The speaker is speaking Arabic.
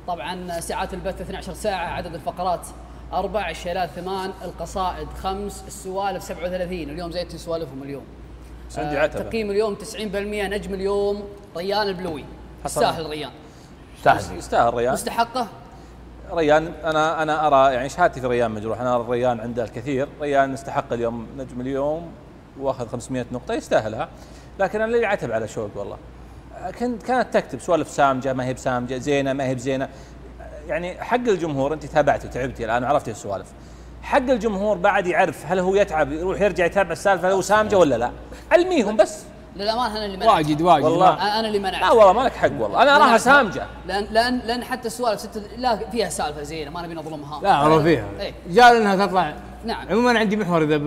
طبعا ساعات البث 12 ساعة، عدد الفقرات 4، الشيلات 8، القصائد 5، السوالف 37، اليوم زيت سوالفهم اليوم. تقييم اليوم 90%، نجم اليوم ريان البلوي. يستاهل ريان. يستاهل ريان. مستحقه. ريان انا ارى يعني شهادتي في ريان مجروح، انا ارى ريان عنده الكثير، ريان استحق اليوم نجم اليوم واخذ 500 نقطة يستاهلها، لكن انا اللي عتب على شوق والله. كانت تكتب سوالف سامجة ما هي بسامجة، زينة ما هي بزينة، يعني حق الجمهور انت تابعتي وتعبتي الان وعرفتي السوالف، حق الجمهور بعد يعرف هل هو يتعب يروح يرجع يتابع السالفة لو سامجة ولا لا، علميهم بس. للأمانة أنا اللي منعت. واجد والله أنا اللي منعت. لا والله ما لك حق والله، أنا أراها سامجة. لأن حتى السوالف لا فيها سالفة زينة، ما نبي نظلمها. لا والله فيها. جال إنها تطلع. نعم. عموما عندي محور إذا